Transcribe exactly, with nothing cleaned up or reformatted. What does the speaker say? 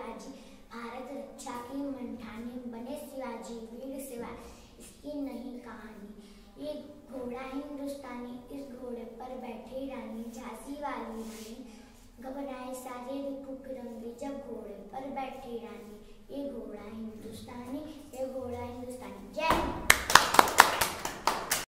बाजी, भारत रक्षा की मन ठानी, बने शिवाजी वीर शिवा, इसकी नहीं कहानी। ये घोड़ा हिंदुस्तानी, इस घोड़े पर बैठी रानी, झांसी वाली रानी, घबराए सारे रिपुक रंगे, जब घोड़े पर बैठी रानी। ये घोड़ा हिंदुस्तानी, ये घोड़ा हिंदुस्तानी। जय हिंद।